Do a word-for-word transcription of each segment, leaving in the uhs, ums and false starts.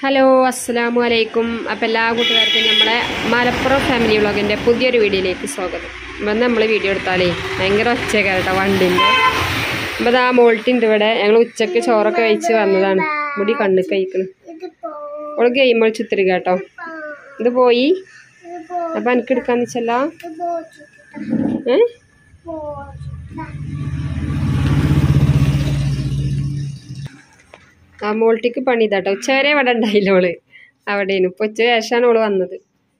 Hello അസ്സലാമു അലൈക്കും. അപ്പോൾ എല്ലാ കൂട്ടുകാർക്കും നമ്മളെ മലപ്പുറം ഫാമിലി വ്ളോഗിൻ്റെ പുതിയൊരു വീഡിയോയിലേക്ക് സ്വാഗതം. അപ്പം നമ്മൾ വീഡിയോ എടുത്താലേ ഭയങ്കര ഒച്ചയൊക്കെ കേട്ടോ വണ്ടിൻ്റെ. അപ്പം അത് ആ മോൾട്ടിൻ്റെ ഇവിടെ ഞങ്ങൾ ഉച്ചയ്ക്ക് ചോറൊക്കെ കഴിച്ച് വന്നതാണ്. മുടി കണ്ണ് കഴിക്കണം. അവൾ ഗെയിം കളിച്ചിത്തിരി കേട്ടോ. ഇത് പോയി. അപ്പം എനിക്ക് എടുക്കാന്ന് വെച്ചല്ല ഏ ആ മോൾട്ടിക്ക് പണി ഇതാട്ടോ. ഉച്ചവരെ ഇവിടെ ഉണ്ടായില്ല ഓള് അവിടേനു. ഇപ്പൊ ഉച്ച ശേഷമാണ് ഓള് വന്നത്.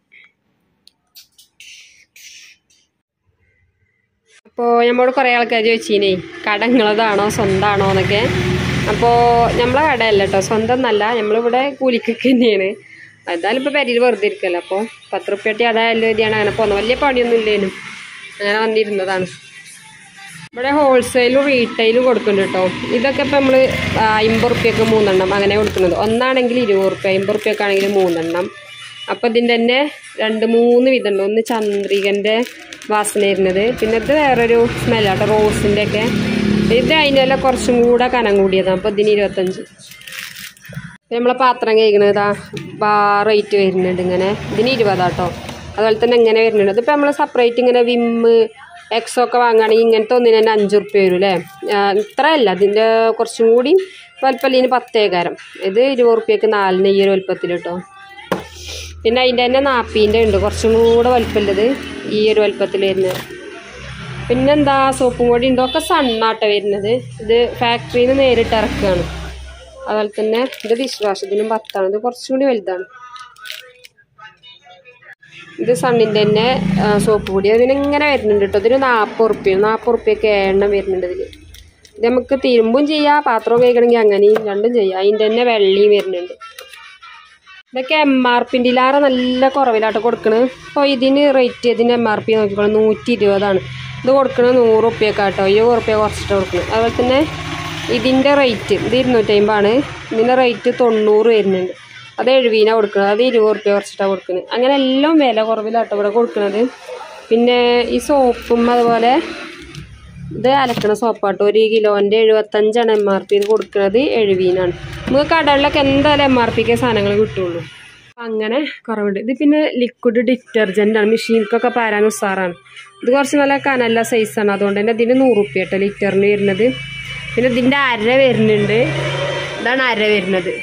അപ്പോൾ നമ്മളോട് കുറേ ആൾക്കാർ ചോദിച്ചീനേ കട നിങ്ങളതാണോ സ്വന്തമാണോ എന്നൊക്കെ. അപ്പോൾ നമ്മളെ കടയല്ല കേട്ടോ, സ്വന്തം എന്നല്ല, നമ്മളിവിടെ കൂലിക്കൊക്കെ തന്നെയാണ്. എന്തായാലും ഇപ്പോൾ പെരിയിൽ വെറുതെ ഇരിക്കല്ലോ. അപ്പോൾ പത്ത് റുപ്യട്ടി അതായാലും ഇതിയാണ്. അങ്ങനെ പോകുന്നത് വലിയ പണിയൊന്നും ഇല്ലേനും. അങ്ങനെ വന്നിരുന്നതാണ്. ഇവിടെ ഹോൾസെയിലും റീറ്റെയിലും കൊടുക്കുന്നുണ്ട് കേട്ടോ. ഇതൊക്കെ ഇപ്പം നമ്മൾ അമ്പത് റുപ്യക്ക് മൂന്നെണ്ണം അങ്ങനെ കൊടുക്കുന്നത്. ഒന്നാണെങ്കിൽ ഇരുപത് റുപ്യ, അമ്പത് റുപ്യക്ക് ആണെങ്കിൽ മൂന്നെണ്ണം. അപ്പം ഇതിൻ്റെ തന്നെ രണ്ട് മൂന്ന് വിധമുണ്ട്. ഒന്ന് ചന്ദ്രികൻ്റെ വാസന വരുന്നത്, പിന്നെ ഇത് വേറൊരു സ്മെല്ലാട്ടോ റോസിൻ്റെ ഒക്കെ. ഇത് അതിൻ്റെ എല്ലാം കുറച്ചും കൂടെ കനം കൂടിയതാണ്. അപ്പോൾ ഇതിന് ഇരുപത്തഞ്ച്. നമ്മളെ പാത്രം കഴിക്കണതാ റേറ്റ് വരുന്നുണ്ട് ഇങ്ങനെ. ഇതിന് ഇരുപതാട്ടോ. അതുപോലെ തന്നെ ഇങ്ങനെ വരുന്നുണ്ട്. ഇതിപ്പോൾ നമ്മൾ സെപ്പറേറ്റ് ഇങ്ങനെ വിമ്മ് എക്സോ ഒക്കെ വാങ്ങുകയാണെങ്കിൽ ഇങ്ങനത്തെ ഒന്നിന് തന്നെ അഞ്ച് റുപ്യ വരും അല്ലേ. ഇത്രയല്ല, ഇതിൻ്റെ കുറച്ചും കൂടി വലുപ്പല്ലിന് പത്തേകാരം. ഇത് ഇരുപത് റുപ്യക്ക് നാലിന് ഈ ഒരു വലുപ്പത്തിൽ കേട്ടോ. പിന്നെ അതിൻ്റെ തന്നെ നാപ്പീൻ്റെ ഉണ്ട് കുറച്ചും കൂടെ വലുപ്പമുള്ളത് ഈ ഒരു വലുപ്പത്തിൽ വരുന്നത്. പിന്നെന്താ സോപ്പും പൊടി ഉണ്ടോ ഒക്കെ സണ്ണാട്ട വരുന്നത്. ഇത് ഫാക്ടറിയിൽ നിന്ന് നേരിട്ട് ഇറക്കുകയാണ്. അതുപോലെ തന്നെ ഇത് ഡിഷ് വാഷ്, ഇതിനും പത്താണ്. ഇത് കുറച്ചും കൂടി വലുതാണ്. ഇത് സണ്ണിൻ്റെ തന്നെ സോപ്പ് പൊടി. അതിന് ഇങ്ങനെ വരുന്നുണ്ട് കേട്ടോ. ഇതിന് നാൽപ്പത് റുപ്യ നാൽപ്പത് റുപ്യൊക്കെ എണ്ണം വരുന്നുണ്ട് ഇതിൽ. ഇത് നമുക്ക് തിരുമ്പും ചെയ്യാം, പാത്രം കഴിക്കണമെങ്കിൽ അങ്ങനെയും രണ്ടും ചെയ്യാം. അതിൻ്റെ തന്നെ വെള്ളിയും വരുന്നുണ്ട്. ഇതൊക്കെ എം ആർ പിൻ്റെലാറെ നല്ല കുറവിലാട്ടോ കൊടുക്കണത്. അപ്പോൾ ഇതിന് റേറ്റ് ഇതിൻ്റെ എം ആർ പി നോക്കിക്കോളാം, നൂറ്റി ഇരുപതാണ്. ഇത് കൊടുക്കണത് നൂറ് റുപ്യക്കാട്ടോ, ഇരുപത് റുപ്യ കുറച്ചിട്ട് കൊടുക്കുന്നത്. അതുപോലെ തന്നെ ഇതിൻ്റെ റേറ്റ് ഇത് ഇരുന്നൂറ്റമ്പതാണ്. ഇതിൻ്റെ റേറ്റ് തൊണ്ണൂറ് വരുന്നുണ്ട്. അത് എഴുപതിനാണ് കൊടുക്കുന്നത്. അത് ഇരുപത് റുപ്യ കുറച്ചിട്ടാണ് കൊടുക്കുന്നത്. അങ്ങനെ എല്ലാം വില കുറവിലാട്ടോ ഇവിടെ കൊടുക്കുന്നത്. പിന്നെ ഈ സോപ്പും അതുപോലെ ഇത് അലക്കണ സോപ്പാട്ടോ. ഒരു കിലോൻ്റെ എഴുപത്തഞ്ചാണ് എം ആർ പി. ഇത് കൊടുക്കുന്നത് എഴുപതിനാണ്. നമുക്ക് കടകളിലൊക്കെ എന്തായാലും എം ആർ പിക്ക് സാധനങ്ങൾ കിട്ടുള്ളൂ. അങ്ങനെ കുറവുണ്ട്. ഇത് പിന്നെ ലിക്വിഡ് ഡിറ്റർജൻ്റാണ്. മെഷീനിക്കൊക്കെ പാരാൻ ഉസാറാണ്. ഇത് കുറച്ച് നല്ല കനല്ല സൈസാണ്. അതുകൊണ്ട് തന്നെ ഇതിന് നൂറ് റുപ്യ കേട്ടോ ലിറ്ററിന് വരുന്നത്. പിന്നെ ഇതിൻ്റെ അര വരുന്നുണ്ട്. ഇതാണ് അര വരുന്നത്.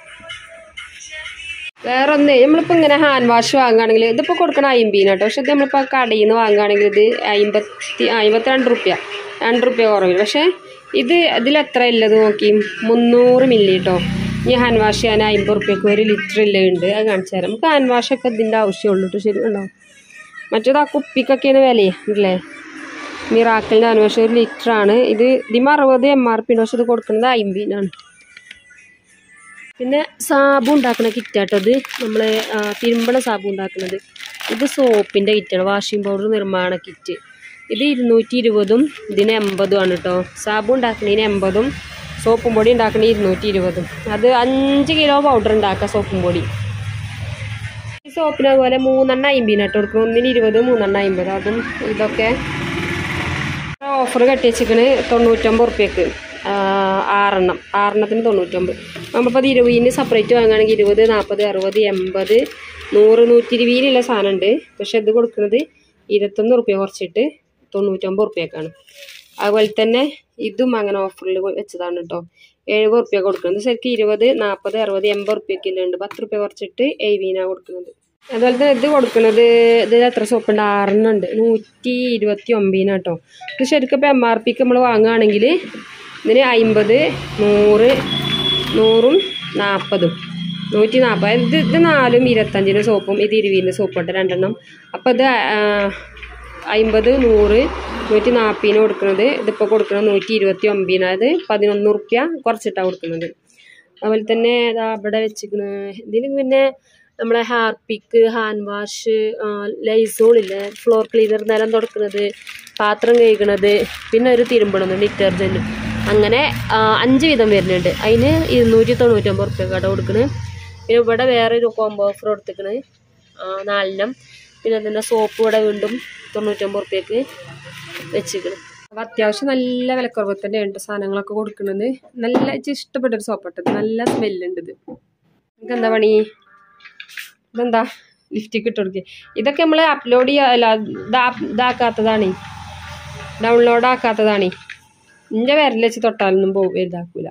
വേറെ ഒന്ന് നമ്മളിപ്പോൾ ഇങ്ങനെ ഹാൻഡ് വാഷ് വാങ്ങുകയാണെങ്കിൽ ഇതിപ്പോൾ കൊടുക്കണം അമ്പതിന് കേട്ടോ. പക്ഷേ ഇത് നമ്മളിപ്പോൾ കടയിൽ നിന്ന് വാങ്ങുകയാണെങ്കിൽ ഇത് അമ്പത്തി അമ്പത്തിരണ്ട് റുപ്യ രണ്ട് റുപ്യ കുറവില്ല. പക്ഷേ ഇത് ഇതിലെത്ര ഉള്ളത് നോക്കി, മുന്നൂറ് മില്ലി കേട്ടോ. ഈ ഹാൻഡ് വാഷ് ചെയ്യാൻ അമ്പത് റുപ്യക്ക് ഒരു ലിറ്റർ ഇല്ല ഉണ്ട്. അത് കാണിച്ചു തരാം. നമുക്ക് ഹാൻഡ് വാഷൊക്കെ ഇതിൻ്റെ ആവശ്യമുള്ളൂ കേട്ടോ. ശരി ഉണ്ടോ? മറ്റേത് ആ കുപ്പിക്കൊക്കെയാണ് വിലയേ അല്ലേ. മിറാക്കലിൻ്റെ ഹാൻഡ് വാഷ് ഒരു ലിറ്ററാണ്. ഇത് ഇതിന് അറുപത് എം ആർ പി ഉണ്ട്. പക്ഷേ ഇത് കൊടുക്കുന്നത് അമ്പതിനാണ്. പിന്നെ സാബു ഉണ്ടാക്കുന്ന കിറ്റാട്ടോ. ഇത് നമ്മൾ തിരുമ്പണ സാബു ഉണ്ടാക്കുന്നത്. ഇത് സോപ്പിൻ്റെ കിറ്റാണ്, വാഷിംഗ് പൗഡർ നിർമ്മാണ കിറ്റ്. ഇത് ഇരുന്നൂറ്റി ഇരുപതും ഇതിന് എൺപതും ആണ് കേട്ടോ. സാബു ഉണ്ടാക്കുന്നതിന് എൺപതും സോപ്പും പൊടി ഉണ്ടാക്കുന്നതിന് ഇരുന്നൂറ്റി ഇരുപതും. അത് അഞ്ച് കിലോ പൗഡർ ഉണ്ടാക്കുക സോപ്പും പൊടി. ഈ സോപ്പിന് അതുപോലെ മൂന്നെണ്ണം അമ്പതിനാട്ടോ കൊടുക്കണം. ഒന്നിന് ഇരുപത് മൂന്നെണ്ണം അമ്പത്. അതും ഇതൊക്കെ ഓഫർ കെട്ടി വെച്ചിരിക്കണ് തൊണ്ണൂറ്റൊമ്പത് റുപ്യക്ക് ആറെണ്ണം. ആറെണ്ണത്തിന് തൊണ്ണൂറ്റൊമ്പത്. നമ്മളിപ്പോൾ അത് ഇരുപതിന് സെപ്പറേറ്റ് വാങ്ങുകയാണെങ്കിൽ ഇരുപത് നാൽപ്പത് അറുപത് എൺപത് നൂറ് നൂറ്റി ഇരുപതിനുള്ള സാധനം ഉണ്ട്. പക്ഷെ ഇത് കൊടുക്കുന്നത് ഇരുപത്തൊന്ന് റുപ്യ കുറച്ചിട്ട് തൊണ്ണൂറ്റൊമ്പത് റുപ്യക്കാണ്. അതുപോലെ തന്നെ ഇതും അങ്ങനെ ഓഫറിൽ വെച്ചതാണ് കേട്ടോ. എഴുപത് റുപ്യ കൊടുക്കുന്നത്. ശരിക്കും ഇരുപത് നാൽപ്പത് അറുപത് എൺപത് റുപ്യക്കെല്ലാം ഉണ്ട്. പത്ത് റുപ്യ കുറച്ചിട്ട് എഴുപതിനാണ് കൊടുക്കുന്നത്. അതുപോലെ തന്നെ ഇത് കൊടുക്കുന്നത് ഇതിൽ എത്ര സോപ്പുണ്ട്, ആറെണ്ണം ഉണ്ട്. നൂറ്റി ഇരുപത്തി ഒമ്പതിനാണ് കേട്ടോ. ഇത് ശരിക്കും ഇപ്പോൾ എം ആർ പിക്ക് നമ്മൾ വാങ്ങുകയാണെങ്കിൽ ഇതിന് അമ്പത് നൂറ് നൂറും നാൽപ്പതും നൂറ്റി നാൽപ്പത്. ഇത് ഇത് നാലും ഇരുപത്തഞ്ചിൻ്റെ സോപ്പും ഇത് ഇരുപതിൻ്റെ സോപ്പുണ്ട് രണ്ടെണ്ണം. അപ്പോൾ ഇത് അമ്പത് നൂറ് നൂറ്റി നാൽപ്പതിന് കൊടുക്കുന്നത്. ഇതിപ്പോൾ കൊടുക്കുന്നത് നൂറ്റി ഇരുപത്തി ഒമ്പതിനാണ്. ഇത് പതിനൊന്ന് റുപ്യ കുറച്ചിട്ടാണ് കൊടുക്കുന്നത്. അതുപോലെ തന്നെ ഇതാ ഇവിടെ വെച്ചിരിക്കുന്നത്. ഇതിൽ പിന്നെ നമ്മളെ ഹാർപ്പിക്ക് ഹാൻഡ് വാഷ് ലൈസോളില്ലേ ഫ്ലോർ ക്ലീനർ നിലം തുടക്കുന്നത് പാത്രം കഴുകണത് പിന്നെ ഒരു തിരുമ്പണം ഡിറ്റർജൻറ്റ്. അങ്ങനെ അഞ്ച് വിധം വരുന്നുണ്ട്. അതിന് ഇരുന്നൂറ്റി തൊണ്ണൂറ്റൊമ്പത് റുപ്യ കട കൊടുക്കുന്നത്. പിന്നെ ഇവിടെ വേറൊരു കോംബോ ഓഫർ കൊടുത്തിരിക്കുന്നത് നാലിനം. പിന്നെ അതിൻ്റെ സോപ്പ് ഇവിടെ വീണ്ടും തൊണ്ണൂറ്റൊമ്പത് റുപ്യക്ക് വെച്ചിരിക്കണം. അപ്പോൾ അത്യാവശ്യം നല്ല വിലക്കുറവ് തന്നെയുണ്ട് സാധനങ്ങളൊക്കെ കൊടുക്കുന്നത്. നല്ല ഇഷ്ടപ്പെട്ടൊരു സോപ്പിട്ടത്, നല്ല സ്മെല്ലുണ്ട് ഇത്. ഇതെന്താ പണി? ഇതെന്താ ലിഫ്റ്റിക്ക് ഇട്ട് കൊടുക്കുക? ഇതൊക്കെ നമ്മൾ അപ്ലോഡ് ചെയ്യാ അല്ല ഇതാക്കാത്തതാണ്, ഡൗൺലോഡ് ആക്കാത്തതാണ്. എൻ്റെ വിരൽ വെച്ച് തൊട്ടാലൊന്നും പോ ഇതാക്കൂല.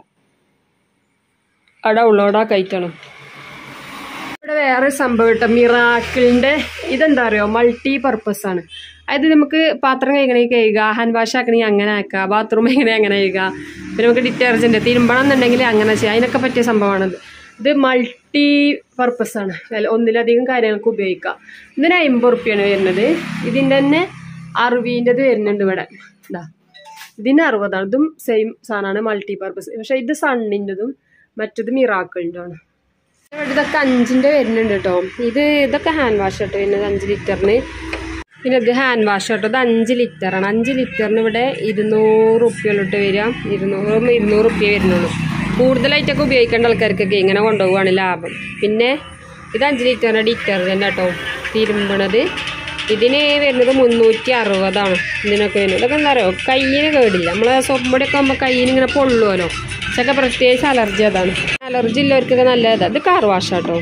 ആ ഡൗൺലോഡ് ആക്കായിട്ടാണ്. ഇവിടെ വേറെ സംഭവം കേട്ടോ, മിറാക്കിളിൻ്റെ ഇതെന്താ അറിയോ, മൾട്ടി പർപ്പസ് ആണ്. അതായത് നമുക്ക് പാത്രം കഴുകണമെങ്കിൽ കഴുകുക, ഹാൻഡ് വാഷ് ആക്കണമെങ്കിൽ അങ്ങനെ ആക്കുക, ബാത്റൂം എങ്ങനെ അങ്ങനെ കഴുകുക, പിന്നെ നമുക്ക് ഡിറ്റർജൻറ്റ് തിരുമ്പണം എന്നുണ്ടെങ്കിൽ അങ്ങനെ ചെയ്യാം. അതിനൊക്കെ പറ്റിയ സംഭവമാണത്. ഇത് മൾട്ടി പർപ്പസ് ആണ്, ഒന്നിലധികം കാര്യങ്ങൾക്ക് ഉപയോഗിക്കാം. ഇതിന് അമ്പത് റുപ്യാണ് വരുന്നത്. ഇതിൻ്റെ തന്നെ അറുപതിൻ്റെത് വരുന്നുണ്ട് ഇവിടെ. ഇതാ ഇതിന് അറുപതാണ്. ഇതും സെയിം സാധനമാണ്, മൾട്ടി പർപ്പസ്. പക്ഷെ ഇത് സണ്ണിൻ്റെതും മറ്റത് മിറാക്കിളിൻ്റെ ആണ്. ഇവിടെ ഇതൊക്കെ അഞ്ചിൻ്റെ വരുന്നുണ്ട് കേട്ടോ. ഇത് ഇതൊക്കെ ഹാൻഡ് വാഷ് കേട്ടോ വരുന്നത് അഞ്ച് ലിറ്ററിന്. പിന്നെ ഇത് ഹാൻഡ് വാഷ് കേട്ടോ, ഇത് അഞ്ച് ലിറ്ററാണ്. അഞ്ച് ലിറ്ററിന് ഇവിടെ ഇരുന്നൂറ് റുപ്യയിലോട്ട് വരിക. ഇരുന്നൂറ് ഇരുന്നൂറ് റുപ്യ വരുന്നുള്ളൂ. കൂടുതലായിട്ടൊക്കെ ഉപയോഗിക്കേണ്ട ആൾക്കാർക്കൊക്കെ ഇങ്ങനെ കൊണ്ടുപോകുകയാണ് ലാഭം. പിന്നെ ഇത് അഞ്ച് ലിറ്ററിൻ്റെ ഡിറ്റർജൻ്റ് കേട്ടോ തിരുമ്പണത്. ഇതിന് വരുന്നത് മുന്നൂറ്റി അറുപതാണ് ഇതിനൊക്കെ വരുന്നത്. ഇതൊക്കെ എന്താ പറയുക, കയ്യിന് കേടില്ല. നമ്മളെ സോപ്പ് പൊടിയൊക്കെ ആകുമ്പോൾ കയ്യിന് ഇങ്ങനെ പൊള്ളുമല്ലോ. പക്ഷെ പ്രത്യേകിച്ച് അലർജി അതാണ്. അലർജി ഉള്ളവർക്കൊക്കെ നല്ല ഇതാണ്. ഇത് കാർ വാഷ് കേട്ടോ.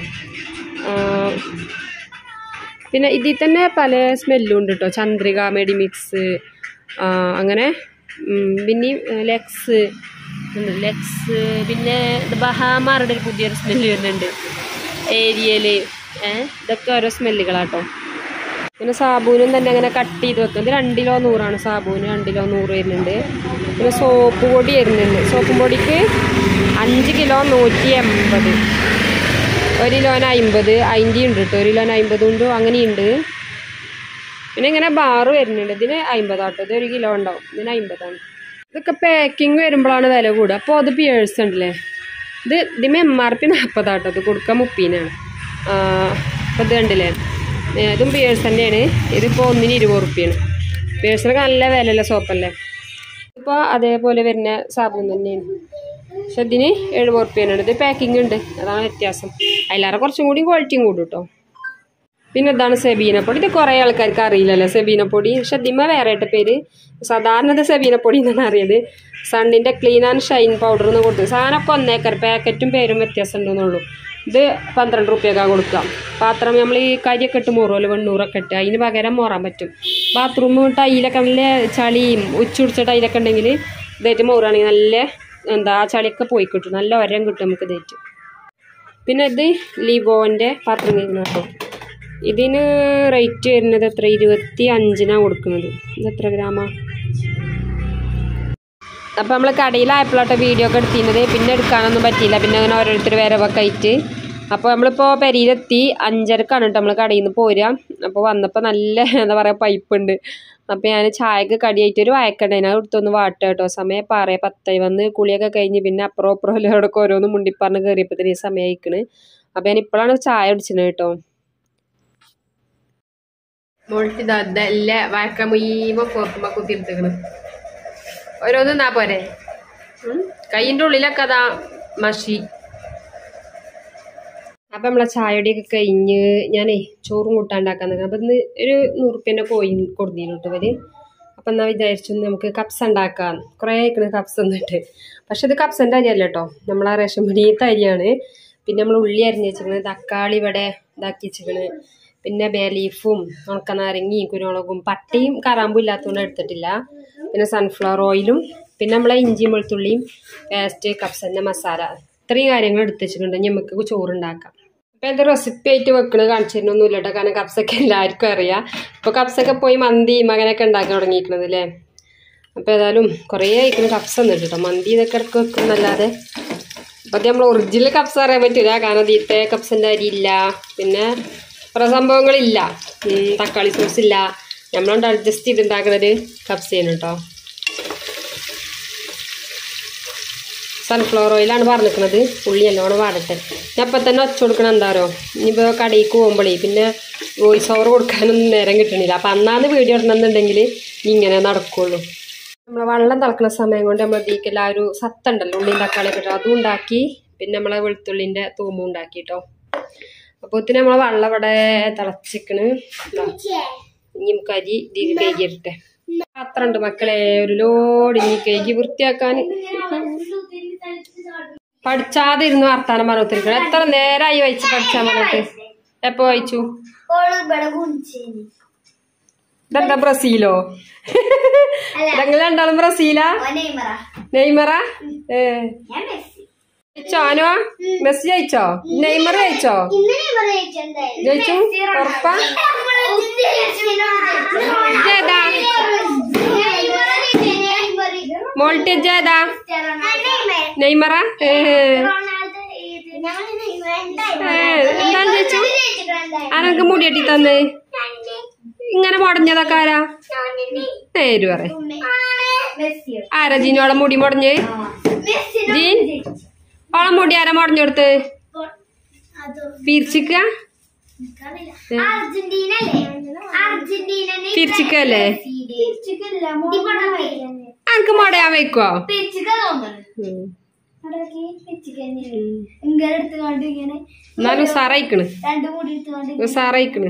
പിന്നെ ഇതിൽ തന്നെ പല സ്മെല്ലും ഉണ്ട് കേട്ടോ. ചന്ദ്രിക, മെഡിമിക്സ്, അങ്ങനെ പിന്നെ ലെക്സ് ലെക്സ് പിന്നെ ബഹാമാറുടെ ഒരു പുതിയൊരു സ്മെല്ല് വരുന്നുണ്ട്, ഏരിയൽ. ഇതൊക്കെ ഓരോ സ്മെല്ലുകളാട്ടോ. പിന്നെ സാബൂനും തന്നെ അങ്ങനെ കട്ട് ചെയ്ത് വെക്കും. ഇത് രണ്ട് കിലോ നൂറാണ് സാബൂന്, രണ്ട് കിലോ നൂറ് വരുന്നുണ്ട്. പിന്നെ സോപ്പ് പൊടി വരുന്നുണ്ട്. സോപ്പും പൊടിക്ക് അഞ്ച് കിലോ നൂറ്റി എൺപത്, ഒരു കിലോന് അമ്പത്, അതിൻ്റെ ഉണ്ട് കേട്ടോ. ഒരു കിലോന് അമ്പതും ഉണ്ട്, അങ്ങനെയുണ്ട്. പിന്നെ ഇങ്ങനെ ബാറ് വരുന്നുണ്ട്. ഇതിന് അമ്പതാട്ടോ. ഇത് ഒരു കിലോ ഉണ്ടാവും, ഇതിന് അമ്പതാണ്. ഇതൊക്കെ പാക്കിങ് വരുമ്പോഴാണ് വില കൂടുക. അപ്പോൾ അത് പിയേഴ്സ് ഉണ്ടല്ലേ, ഇത് ഇതിന് എം ആർ പി നാൽപ്പതാട്ടോ. ഇത് കൊടുക്കുക മുപ്പതിനാണ്. അപ്പോൾ ഇത് കണ്ടില്ലേ, ഇതും പിയേഴ്സ് തന്നെയാണ്. ഇതിപ്പോൾ ഒന്നിന് ഇരുപത് റുപ്യാണ്. പിയേഴ്സിനൊക്കെ നല്ല വിലയുള്ള സോപ്പല്ലേ. ഇപ്പോൾ അതേപോലെ വരുന്ന സാബൂൻ തന്നെയാണ്. പക്ഷെ ഇതിന് എഴുപത് റുപ്യാണ്. ഇത് പാക്കിംഗ് ഉണ്ട്, അതാണ് വ്യത്യാസം. അതിലാറെ കുറച്ചും കൂടി ക്വാളിറ്റിയും കൂടും കേട്ടോ. പിന്നെ ഇതാണ് സെബീനപ്പൊടി. ഇത് കുറേ ആൾക്കാർക്ക് അറിയില്ലല്ലോ സെബീനപ്പൊടി. പക്ഷെ ഇതിമ്മ വേറെ ആയിട്ട് പേര്. സാധാരണ ഇത് സെബീനപ്പൊടി എന്നാണ് അറിയത്. സണ്ണിൻ്റെ ക്ലീൻ ആൻഡ് ഷൈൻ പൗഡർ എന്ന് കൊടുത്തു. സാധനമൊക്കെ ഒന്നേക്കർ, പാക്കറ്റും പേരും വ്യത്യാസം ഉണ്ടെന്നുള്ളൂ. ഇത് പന്ത്രണ്ട് റുപ്യക്കാണ് കൊടുക്കാം. പാത്രം നമ്മൾ ഈ കരിയൊക്കെ ഇട്ട് മോറുമല്ലോ, വെണ്ണൂറൊക്കെ ഇട്ട്, അതിന് പകരം മോറാൻ പറ്റും. ബാത്റൂം ടൈലൊക്കെ നല്ല ചളിയും ഉച്ചുടിച്ച ടൈലൊക്കെ ഉണ്ടെങ്കിൽ ഇതായിട്ട് മോറുകയാണെങ്കിൽ നല്ല എന്താ ആ ചളിയൊക്കെ പോയി കിട്ടും, നല്ല ഒരം കിട്ടും നമുക്ക് ഇതായിട്ട്. പിന്നെ ഇത് ലിവോൻ്റെ പാത്രം കഴിക്കുന്ന കേട്ടോ. ഇതിന് റേറ്റ് വരുന്നത് എത്ര, ഇരുപത്തി അഞ്ചിനാണ് കൊടുക്കുന്നത്. ഇത് എത്ര ഗ്രാമാ? അപ്പോൾ നമ്മൾ കടയിലായപ്പോഴാട്ടോ വീഡിയോ ഒക്കെ എടുത്തിരുന്നത്. പിന്നെ എടുക്കാനൊന്നും പറ്റിയില്ല. പിന്നെ അങ്ങനെ ഓരോരുത്തർ വരവൊക്കെ ആയിട്ട്. അപ്പോൾ നമ്മളിപ്പോൾ പെരിയിലെത്തി അഞ്ചരക്കാണ് കേട്ടോ നമ്മൾ കടയിൽ നിന്ന് പോരുക. അപ്പോൾ വന്നപ്പോൾ നല്ല എന്താ പറയുക പൈപ്പുണ്ട്. അപ്പോൾ ഞാൻ ചായക്ക് കടിയായിട്ട് ഒരു വായക്കണ്ടേനെ അത് എടുത്തൊന്ന് വാട്ടുക കേട്ടോ. സമയം പറയാം പത്തായി വന്ന് കുളിയൊക്കെ കഴിഞ്ഞ് പിന്നെ അപ്പുറം അപ്പുറം അവിടെയൊക്കെ ഓരോന്ന് മുണ്ടിപ്പറന്ന് കയറിയപ്പോഴത്തേന് ഈ സമയം അയക്കണ്. അപ്പോൾ ഞാൻ ഇപ്പോഴാണ് ചായ കുടിച്ചത് കേട്ടോ. മോൾട്ടിതല്ല വായക്ക മുഴുവൻ പുറത്തുമ്പോൾ കുത്തിയെടുത്തേക്കണ്. ഓരോന്നും എന്നാ പോരെ, കൈയിൻ്റെ ഉള്ളിലൊക്കെ അതാ മഷി. അപ്പം നമ്മളെ ചായയുടെയൊക്കെ കഴിഞ്ഞ് ഞാനേ ചോറും കൂട്ടാണ്ടാക്കാൻ നിൽക്കണം. അപ്പം ഇന്ന് ഒരു നൂറുപ്യൻ്റെ കോഴി കൊടുത്തിരുന്നു കേട്ടോ ഇവർ. അപ്പം എന്നാൽ വിചാരിച്ചു നമുക്ക് കപ്സ് ഉണ്ടാക്കാം. കുറേ ആയിക്കണ് കപ്സ് എന്നിട്ട്. പക്ഷെ ഇത് കപ്സിൻ്റെ അരിയല്ല കേട്ടോ, നമ്മളെ റേഷൻ പടിയത്തെ അരിയാണ്. പിന്നെ നമ്മൾ ഉള്ളി അരിഞ്ഞ് വെച്ചിരിക്കണ്, തക്കാളി ഇവിടെ ഇതാക്കി വെച്ചിരിക്കണ്, പിന്നെ ബേ ലീഫും ഉണക്കനാരങ്ങയും കുരുമുളകും പട്ടയും കറാമ്പും ഇല്ലാത്തതുകൊണ്ട് എടുത്തിട്ടില്ല. പിന്നെ സൺഫ്ലവർ ഓയിലും പിന്നെ നമ്മളെ ഇഞ്ചിയും വെളുത്തുള്ളിയും പേസ്റ്റ് കപ്സിൻ്റെ മസാല ഇത്രയും കാര്യങ്ങൾ എടുത്ത് വെച്ചിട്ടുണ്ട്. നമുക്ക് ചോറുണ്ടാക്കാം. അപ്പോൾ ഇത് റെസിപ്പി ആയിട്ട് വെക്കണത് കാണിച്ചു തരുന്നൊന്നുമില്ല കേട്ടോ, കാരണം കപ്സൊക്കെ എല്ലാവർക്കും അറിയാം. ഇപ്പോൾ കപ്സൊക്കെ പോയി മന്തി മകനൊക്കെ ഉണ്ടാക്കി തുടങ്ങിയിരിക്കണത് അല്ലേ. അപ്പോൾ ഏതായാലും കുറേ ആയിരിക്കണം കപ്സ് എന്നിട്ട് കേട്ടോ. മന്തി ഇതൊക്കെ ഇടയ്ക്ക് വെക്കുന്നല്ലാതെ അപ്പോൾ അത് നമ്മൾ ഒറിജിനൽ കപ്സ് അറിയാൻ പറ്റില്ല, കാരണം തീറ്റ കപ്സിൻ്റെ അരി ഇല്ല, പിന്നെ കുറേ സംഭവങ്ങളില്ല, തക്കാളി സോസ് ഇല്ല. നമ്മളോണ്ട് അഡ്ജസ്റ്റ് ചെയ്തുണ്ടാക്കുന്നത് കപ്സ് ചെയ്യണം കേട്ടോ. സൺഫ്ലവർ ഓയിലാണ് പറഞ്ഞിരിക്കുന്നത്. ഉള്ളി നല്ലോണം വാടട്ടെ. ഞാൻ അപ്പം തന്നെ വച്ച് കൊടുക്കണം. എന്താറോ ഇനിയിപ്പോൾ കടയിലേക്ക് പോകുമ്പോഴേ പിന്നെ വോയിസ് ഓവർ കൊടുക്കാനൊന്നും നേരം കിട്ടണില്ല. അപ്പം അന്നാന്ന് വീഡിയോ ഇടണമെന്നുണ്ടെങ്കിൽ ഇങ്ങനെ നടക്കുള്ളൂ. നമ്മളെ വെള്ളം തിളക്കുന്ന സമയം കൊണ്ട് നമ്മൾ ഇതിലേക്കുള്ള ആ ഒരു സത്തുണ്ടല്ലോ ഉള്ളിയും തക്കാളിയൊക്കെ ഇട്ടോ അതും ഉണ്ടാക്കി, പിന്നെ നമ്മളെ വെളുത്തുള്ളിൻ്റെ തൂമും ഉണ്ടാക്കി കേട്ടോ. അപ്പോൾ ഒത്തിരി നമ്മളെ വെള്ളം ഇവിടെ തിളച്ചിക്കണ്. ഇനി നമുക്ക് അരി ഇതിൽ കഴുകിയിട്ടെ. പാത്രമുണ്ട് മക്കളെ ഒരു ലോഡ്, ഇനി കഴുകി വൃത്തിയാക്കാൻ. പഠിച്ചാതെ ഇരുന്ന് വർത്താനം പറഞ്ഞിരിക്കണം. എത്ര നേരമായി വായിച്ച് പഠിച്ചാൽ പറഞ്ഞിട്ട്? എപ്പോ വായിച്ചു? ഇതെന്താ ബ്രസീലോ? നിങ്ങൾ രണ്ടാളും ബ്രസീലാ? നെയ്മറ? ഏ ജയിച്ചോ? മെസ്സി ജയിച്ചോ? നെയ്മർ ജയിച്ചോ? ജയിച്ചു ഉറപ്പാ? ഏതാ മോൾട്ടേജ്? ഏതാ നെയ്മറ? ഏ എന്താ ജയിച്ചു? ആരൊക്കെ മുടി കെട്ടി തന്നേ? ഇങ്ങനെ മുടഞ്ഞതൊക്കെ ആരാ? നേര് പറ. ആരാ ജീനോളെ മുടി മുടഞ്ഞ്? ജീൻ ഓളെ മുടി ആരാ മുടഞ്ഞെടുത്ത്? പിരിച്ചിക്ക പിരിച്ചിക്കല്ലേ? അനക്ക് മുടയാൻ വെക്കുവോ? എന്നാലും സാറായിക്കണ് സാറായിക്കണ്.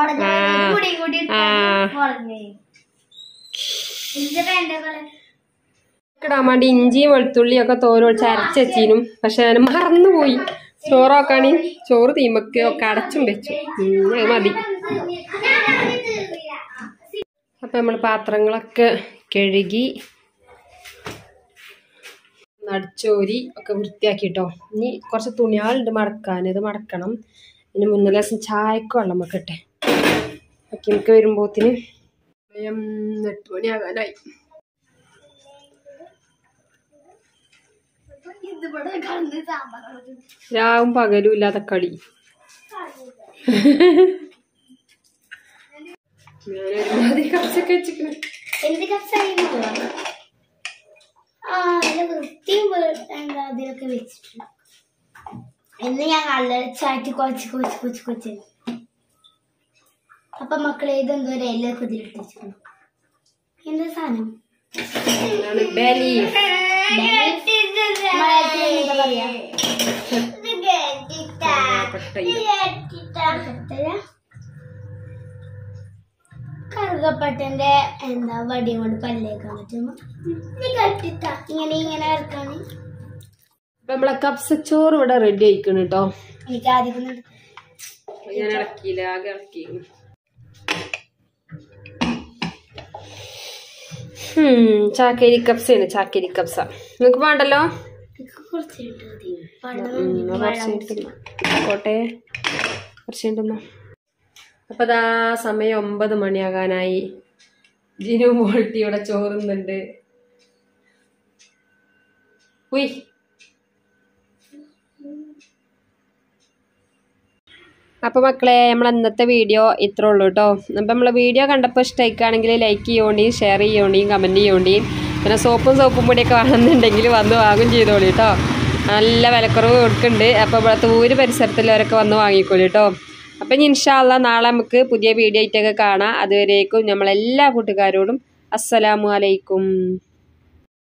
ഇടാൻ വേണ്ടി ഇഞ്ചിയും വെളുത്തുള്ളിയും ഒക്കെ തോരൊഴിച്ച് അരച്ചീനും. പക്ഷെ ഞാൻ മറന്നുപോയി. ചോറൊക്കാണി ചോറ് തീമക്ക് ഒക്കെ അടച്ചും വെച്ചു. മതി. അപ്പൊ നമ്മൾ പാത്രങ്ങളൊക്കെ കഴുകി നടിച്ചോരി ഒക്കെ വൃത്തിയാക്കിട്ടോ. ഇനി കുറച്ച് തുണികളുണ്ട് മടക്കാൻ. ഇത് മടക്കണം. ഇനി മുന്നേ ദിവസം ചായക്ക് വെള്ളം വെക്കട്ടെ. ഒക്കെ എനിക്ക് വരുമ്പോത്തിന് എട്ട് മണിയാകാനായി. രാവും പകലും ഇല്ലാത്ത കളി. ഞാനൊരുമാതിരി കപ്സൊക്കെ വെച്ചിരിക്കണ. അതിലൊക്കെ വെച്ചിട്ടുണ്ട്. എന്ന് ഞാൻ നല്ല ചാറ്റി കൊച്ച് കൊച്ച് കൊച്ച് കൊച്ച്. അപ്പൊ മക്കളെ ഇതെന്തോ ഒരു എല്ലൊക്കെ ഇതിലിട്ട് വെച്ചിട്ടുണ്ട്. എന്താ സാധനം? കറുകപ്പട്ടന്റെ എന്താ വടിയും കൊണ്ട് പല്ലേക്കാൻ പറ്റുമ്പോ ഇങ്ങനെ ഇങ്ങനെ ഇറക്കാണ്. നമ്മളെ കപ്സ ചോറ് ഇവിടെ റെഡി ആയിക്കണ് കേട്ടോ. എനിക്ക് ആദ്യം ഞാൻ ഇളക്കിയില്ല, ആകെ ഇളക്കി. ചാക്കേരി കപ്സയാണ്. ചാക്കേരി കപ്സ നിങ്ങക്ക് വേണ്ടല്ലോ? കോട്ടെ കുറച്ചുണ്ടെന്നോ. അപ്പൊ ദാ സമയം ഒമ്പത് മണിയാകാനായി. ജിനു മോൾട്ടി ഇവിടെ ചോറുന്നുണ്ട്. ഉയ് അപ്പോൾ മക്കളെ നമ്മൾ ഇന്നത്തെ വീഡിയോ ഇത്രേ ഉള്ളൂ കേട്ടോ. അപ്പം നമ്മൾ വീഡിയോ കണ്ടപ്പോൾ ഇഷ്ടമായിക്കാണെങ്കിൽ ലൈക്ക് ചെയ്യോണ്ടിയും ഷെയർ ചെയ്യോണ്ടിയും കമൻറ്റ് ചെയ്യോണ്ടിയും പിന്നെ സോപ്പും സോപ്പും പൊടിയൊക്കെ വേണമെന്നുണ്ടെങ്കിൽ വന്ന് വാങ്ങും ചെയ്തോളി കേട്ടോ. നല്ല വിലക്കുറവ് കൊടുക്കുന്നുണ്ട്. അപ്പോൾ ഇവിടുത്തെ ഊര് പരിസരത്തുള്ളവരൊക്കെ വന്ന് വാങ്ങിക്കോളി കേട്ടോ. അപ്പം ഇനി ഇൻഷാ അല്ലാ നാളെ നമുക്ക് പുതിയ വീഡിയോ ആയിട്ടൊക്കെ കാണാം. അതുവരേക്കും നമ്മളെല്ലാ കൂട്ടുകാരോടും അസ്സലാമു അലൈക്കും.